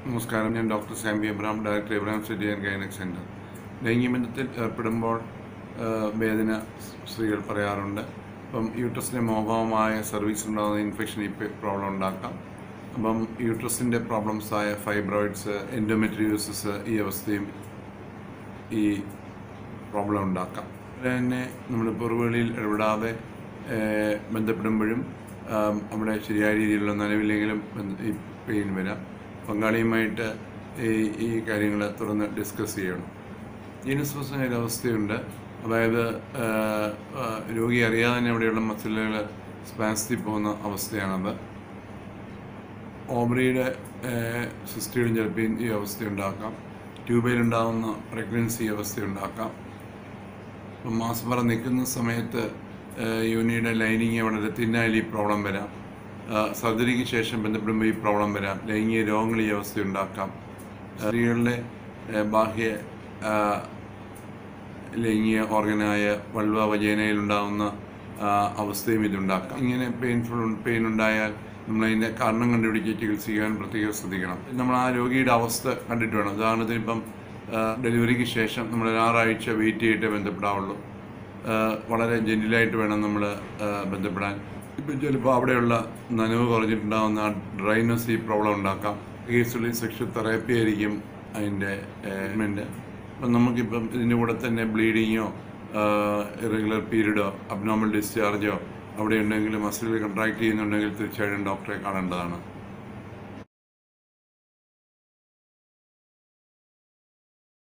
നമസ്കാരം. ഞാൻ doctor Sambi Abraham, director Abraham City and Gynaec Centre. ലൈംഗികബന്ധത്തിൽ ഏർപ്പെടുമ്പോൾ വേദന സ്ത്രീകൾ പറയാറുണ്ട്. അപ്പം യൂട്രസിൻ്റെ മോഹമായ സർവീസ് ഉണ്ടാകുന്ന ഇൻഫെക്ഷൻ ഈ പ്രോബ്ലം ഉണ്ടാക്കാം. അപ്പം യൂട്രസിൻ്റെ പ്രോബ്ലംസായ ഫൈബ്രോയിഡ്സ്, എൻഡോമെട്രിയോസിസ് ഈ അവസ്ഥയും ഈ പ്രോബ്ലം ഉണ്ടാക്കാം. അതുപോലെ തന്നെ നമ്മൾ പുറവുകളിൽ ഇടപെടാതെ ബന്ധപ്പെടുമ്പോഴും അവിടെ ശരിയായ രീതിയിലുള്ള നനവില്ലെങ്കിലും ഈ പെയിൻ വരാം. പങ്കാളിയുമായിട്ട് ഈ കാര്യങ്ങൾ തുറന്ന് ഡിസ്കസ് ചെയ്യണം. ജീനസ്പർശന ഒരവസ്ഥയുണ്ട്. അതായത് രോഗി അറിയാതെ തന്നെ അവിടെയുള്ള മസിലുകൾ സ്പാസ്റ്റി പോകുന്ന അവസ്ഥയാണത്. ഓവറിയുടെ സിസ്റ്റുകളും ചിലപ്പോൾ ഈ അവസ്ഥയുണ്ടാക്കാം. ട്യൂബയിലുണ്ടാകുന്ന പ്രഗ്നൻസി അവസ്ഥയുണ്ടാക്കാം. ഇപ്പം മാസപ്പറ നിൽക്കുന്ന സമയത്ത് യോനിയുടെ ലൈനിങ് വളരെ തിന്നായാൽ ഈ പ്രോബ്ലം വരാം. സർജറിക്ക് ശേഷം ബന്ധപ്പെടുമ്പോൾ ഈ പ്രോബ്ലം വരാം. ലൈംഗിക രോഗങ്ങൾ ഈ അവസ്ഥയുണ്ടാക്കാം. സ്ത്രീകളുടെ ബാഹ്യ ലൈംഗിക ഓർഗനായ വൾവ വജൈനയിലുണ്ടാകുന്ന അവസ്ഥയും ഇതുണ്ടാക്കാം. ഇങ്ങനെ പെയിൻ ഉണ്ടായാൽ നമ്മളതിൻ്റെ കാരണം കണ്ടുപിടിച്ച് ചികിത്സിക്കാൻ പ്രത്യേകം ശ്രദ്ധിക്കണം. നമ്മൾ ആ രോഗിയുടെ അവസ്ഥ കണ്ടിട്ട് വേണം. ഉദാഹരണത്തിന് ഇപ്പം ഡെലിവറിക്ക് ശേഷം നമ്മൾ 6 ആഴ്ച വെയിറ്റ് ചെയ്തിട്ടേ ബന്ധപ്പെടാവുള്ളൂ. വളരെ ജെന്റിലായിട്ട് വേണം നമ്മൾ ബന്ധപ്പെടാൻ. ഇപ്പം ചിലപ്പോൾ അവിടെയുള്ള നനവ് കുറഞ്ഞിട്ടുണ്ടാകുന്ന ഡ്രൈനസ് ഈ പ്രോബ്ലം ഉണ്ടാക്കാം. കേസുകളിൽ സെക്ഷൽ തെറാപ്പി ആയിരിക്കും അതിൻ്റെ ട്രീറ്റ്മെൻറ്റ്. അപ്പം നമുക്കിപ്പം ഇതിൻ്റെ കൂടെ തന്നെ ബ്ലീഡിങ്ങോ ഇറഗുലർ പീരീഡോ അബ്നോർമൽ ഡിസ്ചാർജോ അവിടെ ഉണ്ടെങ്കിൽ മസിലുകൾ കൺട്രാക്ട് ചെയ്യുന്നുണ്ടെങ്കിൽ തീർച്ചയായിട്ടും ഡോക്ടറെ കാണേണ്ടതാണ്.